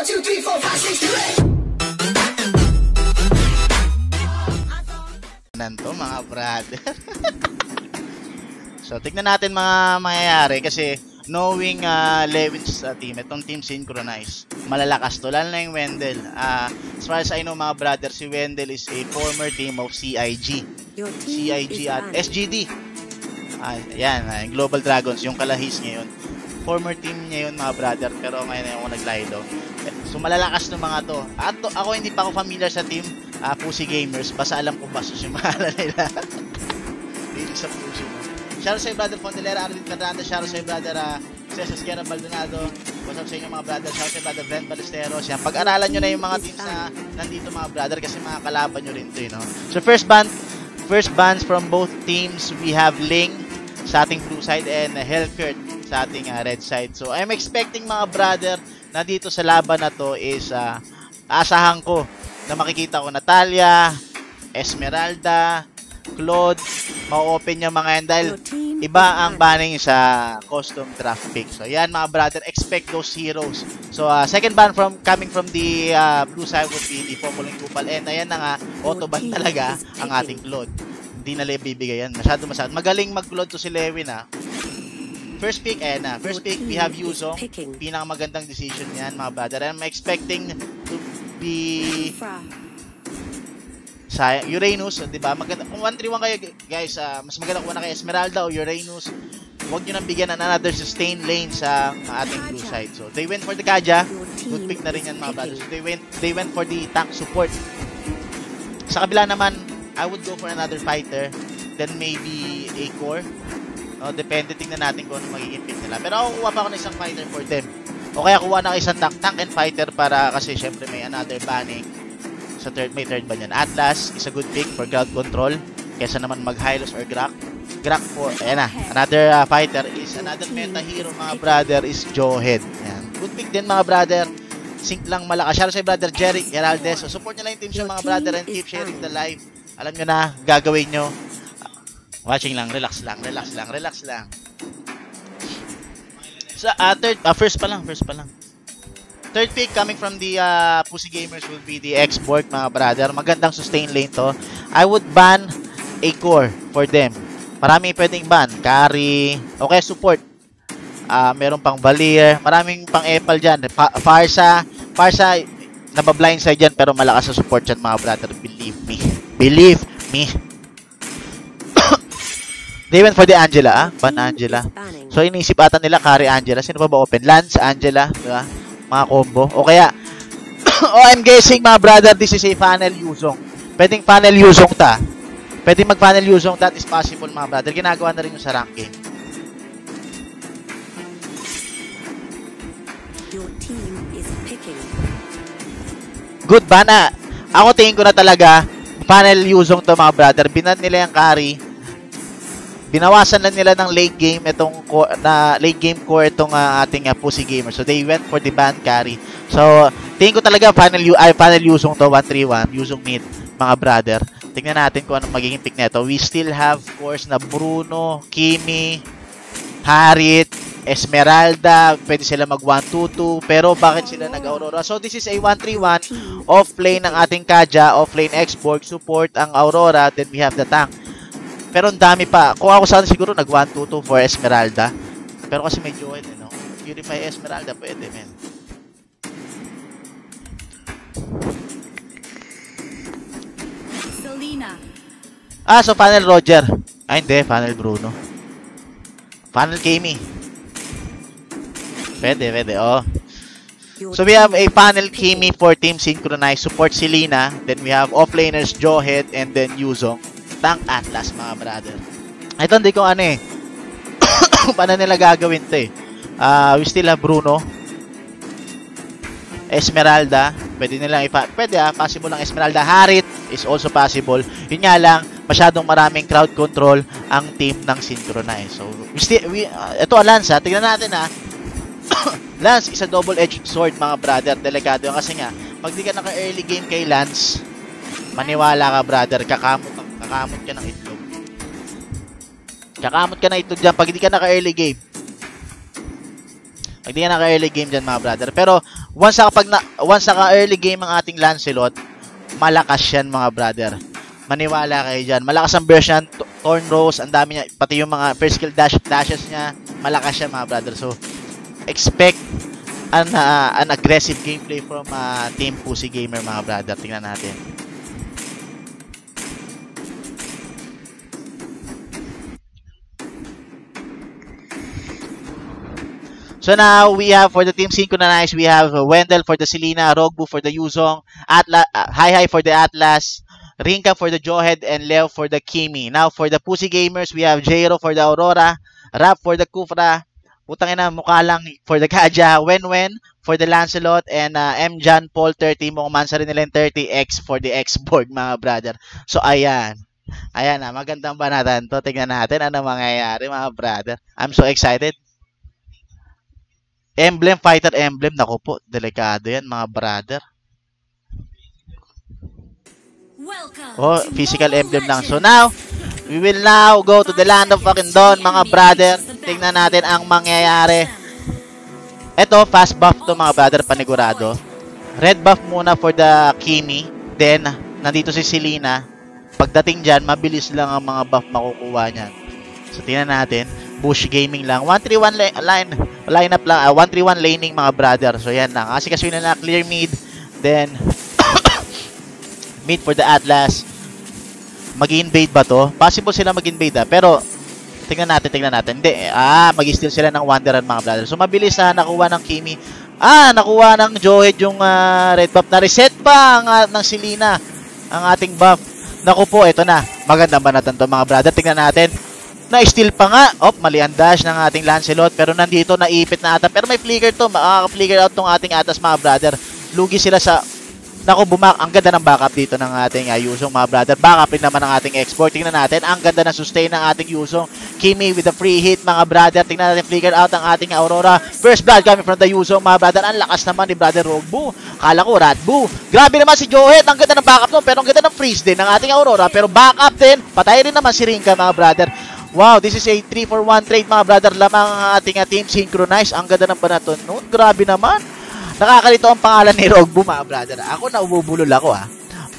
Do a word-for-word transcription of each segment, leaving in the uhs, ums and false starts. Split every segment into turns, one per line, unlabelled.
one, two, three, four, five, six, seven, eight.
Nanto mga brother. So tignan natin mga mangyayari kasi knowing uh, Levin's uh, team, itong team Synchronized, malalakas to, lalo na yung Wendell. Uh, as far as I know mga brother, si Wendell is a former team of C I G. C I G at S G D. Ah, yan, uh, Global Dragons, yung kalahis ngayon. Former team niya yun mga brother, pero ngayon ay ako naglaylo. So malalakas ng mga to. At to, ako hindi pa ako familiar sa team uh, Pussy Gamers, basta alam ko basos yung mahala nila. Hindi sa Pussy. Shoutout sa brother Fondelera, Arvin Cadrante, shoutout sa brother uh, Cesar Guerra Baldonado. What's up sa inyo mga brother? Shoutout sa brother Brent Balesteros. Yan, pag-aralan nyo na yung mga teams na nandito mga brother kasi mga kalaban nyo rin to, you know? So first band, first bands from both teams, we have Ling sa ating blue side and uh, Hellkurt sa ating uh, red side. So I'm expecting mga brother na dito sa laban na to is uh, asahan ko na makikita ko Natalia, Esmeralda, Claude, ma-open yung mga yan dahil iba ang banning sa custom draft pick. So yan mga brother, expect those heroes. So uh, second ban from coming from the uh, blue side would be the Populing Kupal, and ayan na nga, auto ban talaga ang ating Claude. Hindi na lang bibigay yan, masyado masyado. Magaling mag-Claude to si Lewin ha. First pick, ayan na. First pick, we have Yuzong. Pinakamagandang decision yan mga brother. I'm expecting to be sa Uranus, di ba? Maganda kung one three one kayo guys, uh, mas maganda kung na kay Esmeralda o Uranus. Huwag niyo nang bigyan ng another sustain lane sa ating blue side. So they went for the Kaja. Good pick na rin yan mga brothers. So, they went they went for the tank support. Sa kabila naman, I would go for another fighter, then maybe a core. No, depende, tingnan natin kung ano magiging pick nila. Pero ako kuha pa ako ng isang fighter for them. O kaya kuha na isang tank, tank and fighter para kasi syempre may another banning. Sa third, may third ban yan. Atlas is a good pick for crowd control kesa naman mag Hylos or Grak. Grak for, ayan na, another uh, fighter is another meta hero mga brother is Joehead. Ayan. Good pick din mga brother. Sync lang malakas. Shoutout sa brother Jerry Heraldez. So support nyo lang yung team siya mga brother and keep sharing the live. Alam nyo na, gagawin nyo. Watching lang, relax lang, relax lang, relax lang. So, uh, third, uh, first pa lang, first pa lang. Third pick coming from the uh, Pussy Gamers will be the X-Borg mga brother. Magandang sustain lane to. I would ban a core for them. Maraming pwedeng ban. Carry, okay, support. Uh, meron pang Valier. Maraming pang Epal dyan. Pa Farsa, Farsa, nabablindside dyan pero malakas sa support dyan mga brother. Believe me. Believe me. They went for the Angela, ah. Ban Angela. So, inisip ata nila carry Angela. Sino pa ba open? Lance, Angela, diba? Mga combo. O kaya, oh, I'm guessing mga brother, this is a funnel Yuzong. Pwedeng funnel Yuzong ta. Pwedeng mag-funnel Yuzong, that is possible mga brother. Ginagawa na rin yung sa rank game. Good ba na? Ako tingin ko na talaga, funnel Yuzong to mga brother. Binan nila yung carry. Binawasan na nila ng late game itong na late game core itong uh, ating uh, Pussy Gamer. So they went for the ban carry. So tingin ko talaga final ay final Yuzong to one three one, Yuzong mid mga brother. Tingnan natin kung anong magiging pick nito. We still have course na Bruno, Kimi, Harit, Esmeralda, pwede sila mag one two two, pero bakit sila nag-Aurora? So this is a one three one off lane ng ating Kaja, off lane X-Borg, support ang Aurora, then we have the tank. Pero ang dami pa. Kung ako sana siguro nag one two two for Esmeralda. Pero kasi may Joehead, eh, no? Purify Esmeralda, pwede, men.
Selena.
Ah, so funnel Roger. Ah, hindi. Funnel Bruno. Funnel Kimi. Pwede, pwede, oh. So we have a funnel Kimi for Team Synchronized. Support Selena. Then we have offlaners Joehead and then Yuzong. Tank Atlas mga brother. Ito hindi ko ano eh. Paano nila gagawin to eh. Uh, we still have Bruno. Esmeralda. Pwede nilang ipa... Pwede ah. Possible lang Esmeralda. Harit is also possible. Yun nga lang. Masyadong maraming crowd control ang team ng Synchronized. So, we still... We, uh, ito ah, Lance ha. Tignan natin ha. Lance is a double-edged sword mga brother. Delikado yun. Kasi nga, pag di ka naka-early game kay Lance, maniwala ka brother. Kakamot ang Kakamot ka ng itlog. Kakamot ka ng itlog dyan pag hindi ka naka-early game. Pag hindi ka naka-early game dyan mga brother. Pero Once na kapag na, once na early game ang ating Lancelot, malakas yan mga brother. Maniwala kayo dyan. Malakas ang burst yan, Torn Rose, ang dami niya, pati yung mga first skill dash, dashes niya, malakas yan mga brother. So, expect an, uh, an aggressive gameplay from uh, Team Pussy Gamer mga brother. Tingnan natin. So now, we have for the Team Synchronized, we have Wendell for the Selena, Rogbu for the Yuzong, Atlas, uh, Hi Hi for the Atlas, Rinka for the Johead, and Leo for the Kimi. Now, for the Pussy Gamers, we have Jairo for the Aurora, Rap for the Kufra, putang ina, mukha lang for the Kaja, Wenwen for the Lancelot, and uh, M. John Paul thirty, mukhang sa rin nila thirty X for the X-board mga brother. So, ayan. Ayan na, magandang banatan to. Tingnan natin ano mangyayari mga brother. I'm so excited. Emblem, fighter emblem. Naku po, delikado yan mga brother. Oh, physical emblem lang. So now, we will now go to the land of fucking dawn mga brother. Tingnan natin ang mangyayari. Ito, fast buff to mga brother, panigurado. Red buff muna for the Kimi. Then, nandito si Selena. Pagdating dyan, mabilis lang ang mga buff makukuha niyan. So, tingnan natin. Bush Gaming lang. one three one line, line up lang. Uh, one three one laning mga brother. So, yan lang. Kasi kasi na clear mid. Then, mid for the Atlas. Mag-invade ba to? Possible sila mag-invade ah. Pero, tingnan natin, tingnan natin. Hindi. Ah, mag-steal sila ng Wanderer mga brother. So, mabilis na nakuha ng Kimi. Ah, nakuha ng Johead yung uh, red buff. Na-reset pa ang, uh, ng Selena ang ating buff. Naku po, ito na. Maganda ba natin to mga brother? Tingnan natin. Na-steal pa nga. Op, mali ang dash ng ating Lancelot. Pero nandito, naipit na ata. Pero may flicker to. Makaka-flicker out tong ating atas mga brother. Lugi sila sa... Naku, bumak. Ang ganda ng backup dito ng ating uh, Yuzong mga brother. Backup rin naman ng ating export. Tingnan natin. Ang ganda ng sustain ng ating Yuzong. Kimi with the free hit mga brother. Tingnan natin flicker out ang ating Aurora. First blood coming from the Yuzong mga brother. Ang lakas naman ni brother Rogbu. Kala ko Ratbu. Grabe naman si Johead. Ang ganda ng backup no. Pero ang ganda ng freeze din ng ating Aurora. Pero backup din. Patay rin naman si Rinka mga brother. Wow, this is a three for one trade mga brother. Lamang ang ating uh, Team Synchronized. Ang ganda ng banaton noon. Grabe naman. Nakakalito ang pangalan ni Rogbu mga brother. Ako na ububulol ako ha.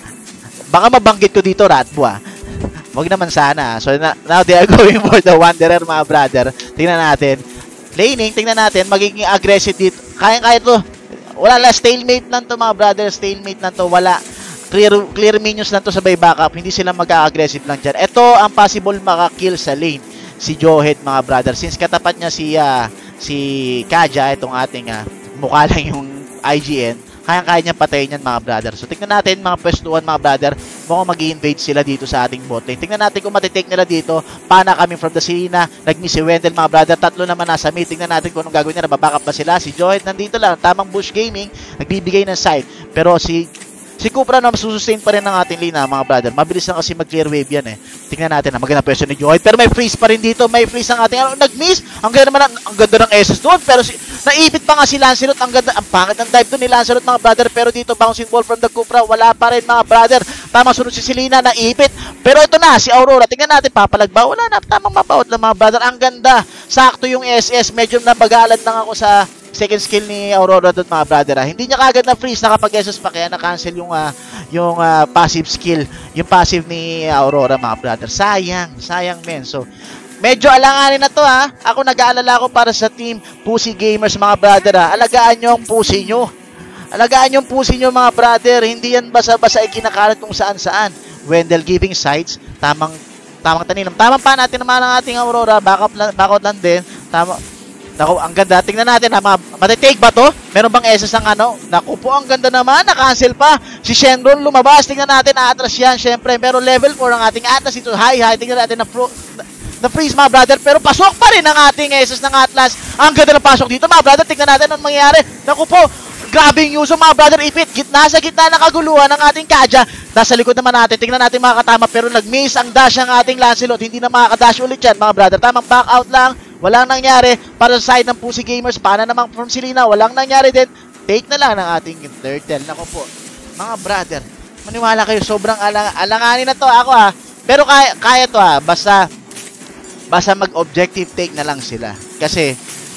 Baka mabanggit ko dito Ratbu ha. Wag naman sana. So na, now they are going for the Wanderer mga brother. Tingnan natin. Laning, tingnan natin. Magiging aggressive dito. Kaya-kaya to. Wala lang. Stalemate lang to mga brother. Stalemate lang to. Wala. Clear, clear minions lang to sabay backup. Hindi sila mag-aggressive lang dyan. Ito ang possible makakill sa lane. Si Johead mga brother. Since katapat niya si, uh, si Kaja, itong ating uh, mukha lang yung I G N, kaya-kaya niya patayin yan mga brother. So tingnan natin mga pwestuhan mga brother, mukhang mag-i-invade sila dito sa ating bot lane. Tingnan natin kung matitake nila dito. Pana coming from the Selena, nag-miss si Wendell mga brother, tatlo naman nasa mid. Tingnan natin kung anong gagawin nila, babackup ba sila. Si Johead nandito lang, tamang Bush Gaming, nagbibigay ng side. Pero si Si Cupra na masusustain pa rin ng ating lane ha, mga brother. Mabilis lang kasi mag-clear wave yan eh. Tingnan natin ha, maganda pwesto ni Johead. Pero may freeze pa rin dito. May freeze ang ating ano, nag-miss. Ang ganda naman, ang, ang ganda ng S S doon. Pero si, naipit pa nga si Lancelot. Ang ganda, ang pangit ng dive doon ni Lancelot mga brother. Pero dito, bouncing ball from the Cupra. Wala pa rin mga brother. Tamang sunod si Selena, naipit. Pero ito na, si Aurora. Tingnan natin, papalag ba? Wala na, tamang mabaot lang mga brother. Ang ganda. Sakto yung S S. Medyo nabagalan lang ako sa second skill ni Aurora doon mga brother ha. Hindi niya kagad na freeze, nakapag-S S pa kaya na-cancel yung uh, yung uh, passive skill, yung passive ni Aurora mga brother. Sayang, sayang men. So, medyo alanganin na to ha. Ako nag-aalala ko para sa Team Pussy Gamers mga brother ha. Alagaan nyo ang pussy nyo. Alagaan yung pussy nyo mga brother. Hindi yan basa-basa ikinakalat kung saan-saan. Wendell giving sides, tamang tamang taninam. Tamang pa natin naman ang ating Aurora, backup lang, backup lang din. Tama. Naku, ang ganda. Tingnan natin ha, mga, matitake ba to? Meron bang S S ang ano? Naku po, ang ganda naman. Na-cancel pa. Si Shenron lumabas. Tingnan natin, atras yan, syempre. Pero level four ang ating Atlas. Ito, high, high. Tingnan natin na, na, na freeze, mga brother. Pero pasok pa rin ang ating S S ng Atlas. Ang ganda ng pasok dito, mga brother. Tingnan natin anong mangyayari. Naku po, grabe yung Yuzo, mga brother. Ipit, gitna sa gitna ng kaguluhan ng ating Kaja. Nasa likod naman natin. Tingnan natin mga katama. Pero nag-miss ang dash ng ating Lancelot. Hindi na makakadash ulit yan, mga brother. Tamang back out lang. Walang nangyari para sa side ng Pussy Gamers. Paano naman from Selena? Walang nangyari din. Take na lang ng ating turtle. Nako po, mga brother, maniwala kayo, sobrang alang alanganin na to ako ha. Pero kaya, kaya to ha. Basta, basta mag-objective take na lang sila. Kasi,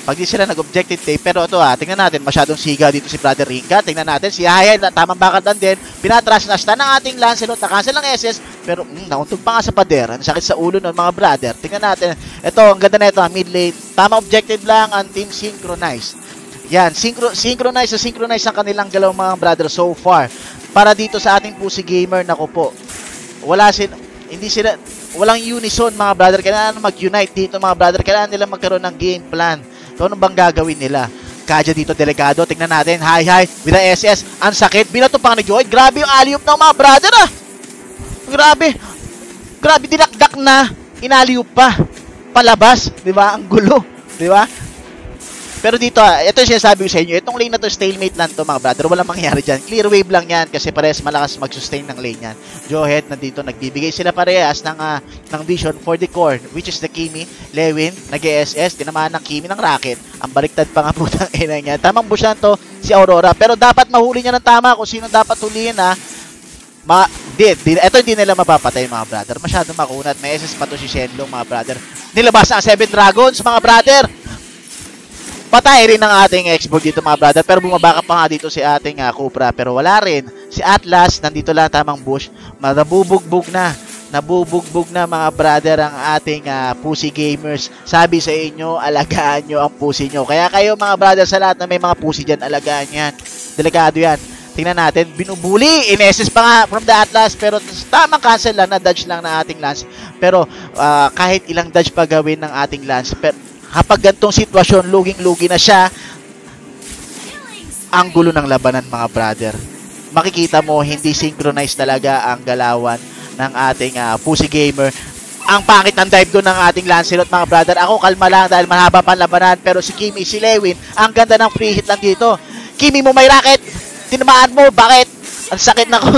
Pag di sila nag-objective take, pero ito ha, tingnan natin, masyadong siga dito si Brother Rinka. Tingnan natin, si Hayay, tamang bakal lang din. Pinatras na stun ng ating Lancelot, na-cancel ng S S, pero mm, nauntog pa nga sa pader. Ang sakit sa ulo nun mga brother. Tingnan natin, ito, ang ganda na ito, mid lane. Tama objective lang ang team Synchronized. Yan, synchro synchronize sa synchronize ang kanilang galaw mga brother so far. Para dito sa ating Pussy Gamer, naku po, wala sin, hindi sila, walang unison mga brother. Kailangan mag-unite dito mga brother. Kailangan nila magkaroon ng game plan. So, ano bang gagawin nila? Kaja dito, delikado. Tingnan natin. Hi, hi. With the S S. Ang sakit. Binato pang ni Joy. Grabe yung alley-oop ng mga brother, ah. Grabe. Grabe, dinakdak na. Inalley-oop pa. Palabas. Diba? Ang gulo. Diba? Pero dito, ah, ito yung sinasabi ko sa inyo. Itong lane na to, stalemate lang to mga brother. Walang mangyayari dyan. Clear wave lang yan kasi parehas malakas mag-sustain ng lane yan. Johead nandito, nagbibigay sila parehas ng, uh, ng vision for the core, which is the Kimi. Lewin, nag-S S, tinamaan ng Kimi ng Rocket. Ang baliktad pa nga putang ina niya. Tamang busyan to, si Aurora. Pero dapat mahuli niya ng tama kung sino dapat hulihin, ha. Ma, di, di, ito hindi nila mapapatay mga brother. Masyado makunat. May S S pa to si Shenlong mga brother. Nilabas ang seven Dragons mga brother. Patay rin ang ating export dito mga brother. Pero bumabaka pa nga dito si ating uh, Cupra. Pero wala rin. Si Atlas, nandito lang tamang bush. Nabubugbog na. Nabubugbog na mga brother ang ating uh, Pussy Gamers. Sabi sa inyo, alagaan nyo ang pussy nyo. Kaya kayo mga brother sa lahat na may mga pussy dyan, alagaan yan. Delikado yan. Tingnan natin, binubuli. In-S S pa nga from the Atlas. Pero tamang cancel lang, na-dodge lang ng ating Lance. Pero uh, kahit ilang dodge pa gawin ng ating Lance, pero kapag gantong sitwasyon, luging-lugi na siya, ang gulo ng labanan mga brother. Makikita mo, hindi synchronized talaga ang galawan ng ating uh, Pussy Gamer. Ang pangit ng dive doon ng ating Lancelot mga brother. Ako kalma lang dahil mahaba pa labanan. Pero si Kimi, si Lewin, ang ganda ng free hit lang dito. Kimi mo may racket. Tinamaan mo, bakit? Ang sakit na ko.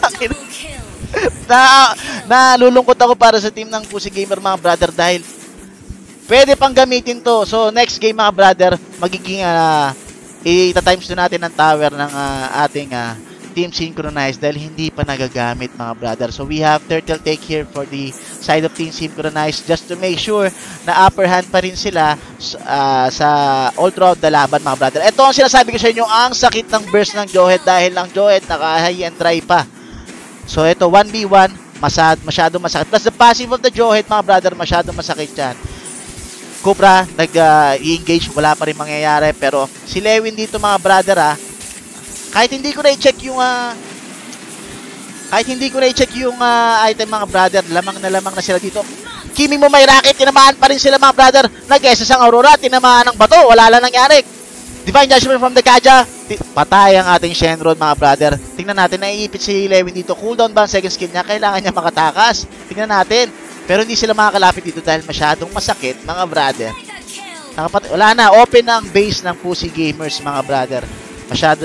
na, nalulungkot ako para sa team ng Pussy Gamer mga brother dahil pwede pang gamitin to. So, next game mga brother, magiging uh, ita-times to natin ang tower ng uh, ating uh, team Synchronized dahil hindi pa nagagamit mga brother. So, we have turtle take here for the side of team Synchronized just to make sure na upper hand pa rin sila uh, sa all throughout the laban mga brother. Ito ang sinasabi ko sa inyo, ang sakit ng burst ng Johead dahil ang Johead naka-high and dry pa. So, ito one v one, masyado, masyado masakit. Plus, the passive of the Johead mga brother, masyado masakit yan. Cupra, nag-i-engage, uh, wala pa rin mangyayari. Pero si Lewin dito mga brother ah, kahit hindi ko na i-check yung uh, kahit hindi ko na i-check yung uh, item mga brother, lamang na lamang na sila dito. Kimi mo may racket, tinamaan pa rin sila mga brother. Nag-S S ang Aurora, tinamaan ng bato, wala lang nangyari. Divine Judgment from the Kaja, patay ang ating Shenron mga brother. Tingnan natin, naiipit si Lewin dito. Cooldown ba ang second skill niya? Kailangan niya makatakas. Tingnan natin. Pero hindi sila makakalapit dito dahil masyadong masakit, mga brother. Wala na, open na ang base ng Pussy Gamers, mga brother. Masyado.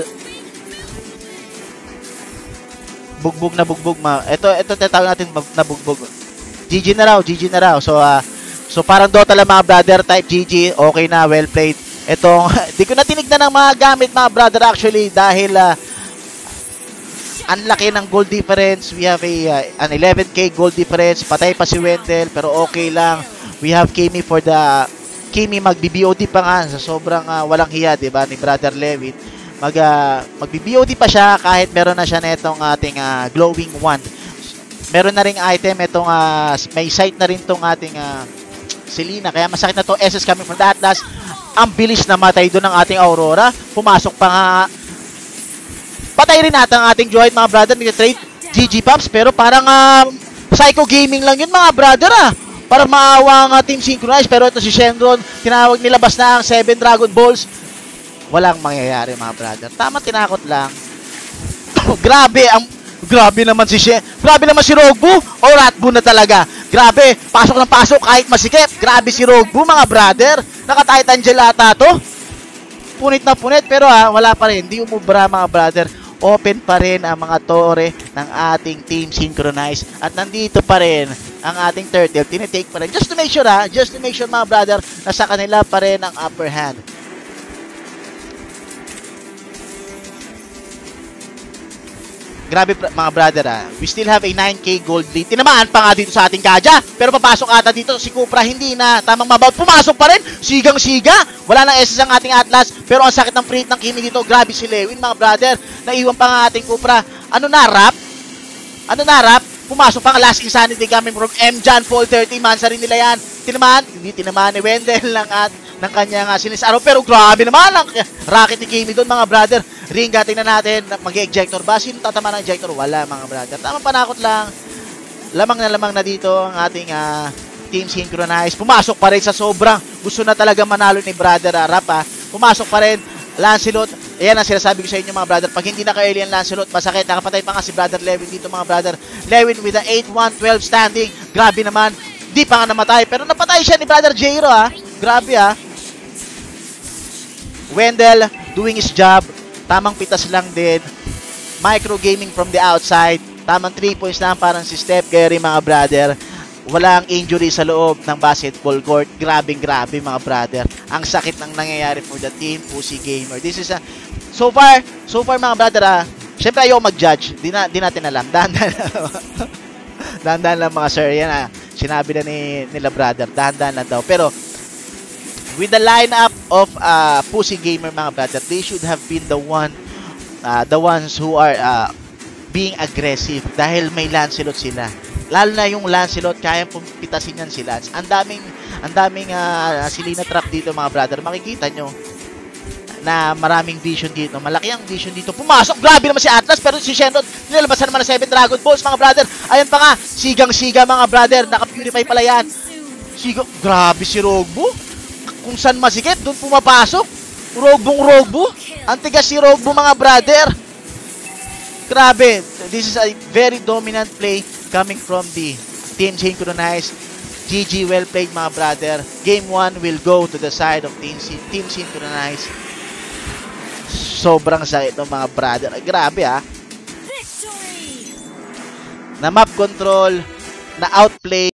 Bugbog na bugbog. Ma. Ito, ito tatawag natin na bugbog. G G na raw, G G na raw. So, uh, so parang Dota lang mga brother, type G G. Okay na, well played. Itong, di ko na tinignan ng mga gamit, mga brother, actually, dahil, uh, ang laki ng gold difference. We have a uh, an eleven K gold difference. Patay pa si Wendell pero okay lang. We have Kimi for the Kimi magbi-B O D pa nga sa sobrang uh, walang hiya, 'di ba, ni Brother Lewin. Mag uh, magbi-B O D pa siya kahit meron na siya netong ating uh, glowing wand. Meron na ring item itong uh, may sight na rin tong ating uh, Selena. Kaya masakit na to. S S coming from the Atlas. Ang bilis na matay doon ng ating Aurora. Pumasok pa nga. Patay rin natin ang ating Joy, mga brother, nag-trade G G Pops, pero parang uh, psycho gaming lang yun, mga brother, ah. Para maawa ang uh, team Synchronized, pero ito si Shenron, tinawag nilabas na ang seven Dragon Balls. Walang mangyayari, mga brother. Tama, tinakot lang. Grabe, ang grabe naman si Shen. Grabe naman si Rogbu. O Ratbu na talaga. Grabe, pasok ng pasok kahit masikip. Grabe si Rogbu, mga brother. Naka-tight angel ata to. Punit na punit, pero ah, wala pa rin. Hindi umubra, mga brother. Open pa rin ang mga tore ng ating team Synchronized. At nandito pa rin ang ating turtle. Tinitake pa rin. Just to make sure ha. Just to make sure, mga brother, na sa kanila pa rin ang upper hand. Grabe mga brother ah. We still have a nine K gold lead. Tinamaan pa nga dito sa ating Kaja. Pero papasok ata dito si Cupra. Hindi na. Tamang mabaw. Pumasok pa rin. Sigang-siga. Wala nang S S ang ating Atlas. Pero ang sakit ng free hit ng Kimi dito. Grabe si Lewin mga brother. Naiwan pa nga ating Cupra. Ano na rap? Ano na rap? Pumasok pa nga last insanity coming from M. John Paul thirty. Mansa rin nila yan. Tinamaan. Hindi tinamaan ni Wendell lang at ng kanyang uh, sinisaro. Pero grabe naman ang racket ni Kimi doon mga brother. Ringa, tingnan natin. Mag-ejector ba? Sino tatama ng ejector? Wala mga brother. Tamang panakot lang. Lamang na lamang na dito ang ating uh, team Synchronized. Pumasok pa rin sa sobrang gusto na talaga manalo ni brother uh, Rap ha. Pumasok pa rin. Lancelot. Ayan ang sinasabi ko sa inyo mga brother. Pag hindi naka-alien Lancelot, masakit. Nakapatay pa nga si brother Lewin dito mga brother. Lewin with the eight one twelve standing. Grabe naman. Di pa nga namatay. Pero napatay siya ni brother Jairo ha. Grabe ha. Wendell doing his job. Tamang pitas lang din. Micro gaming from the outside. Tamang three points lang parang si Steph Curry mga brother. Walang injury sa loob ng basketball court. Grabing grabe mga brother. Ang sakit ng nangyayari for the team Pussy Gamer. This is a so far, so far mga brother ah. Syempre ayaw mag-judge. Di, na, di natin alam. Dahan-dahan lang. Dahan-dahan lang mga sir. Yan ah. Sinabi na ni, nila brother. Dahan-dahan lang daw. Pero with the lineup of uh, Pussy Gamer mga brother, they should have been the one, uh, the ones who are uh, being aggressive dahil may Lancelot sila. Lalo na yung Lancelot, kaya pumitasin yan si Lance. Ang daming, ang daming uh, Selena trap dito mga brother. Makikita nyo na maraming vision dito. Malaki ang vision dito. Pumasok, grabe naman si Atlas, pero si Shenron, nilalabasan naman na seven Dragon Balls mga brother. Ayan pa nga, sigang-siga mga brother. Naka-purify pala yan. Sigang, grabe si Rogbo. Kung saan masikip, doon pumapasok. Rogbong-rogbo. Antigas si Rogbo mga brother. Grabe. This is a very dominant play coming from the team Synchronized. G G, well played mga brother. Game one will go to the side of team, team Synchronized. Sobrang sakit ng mga brother. Grabe ah. Na map control, na outplay.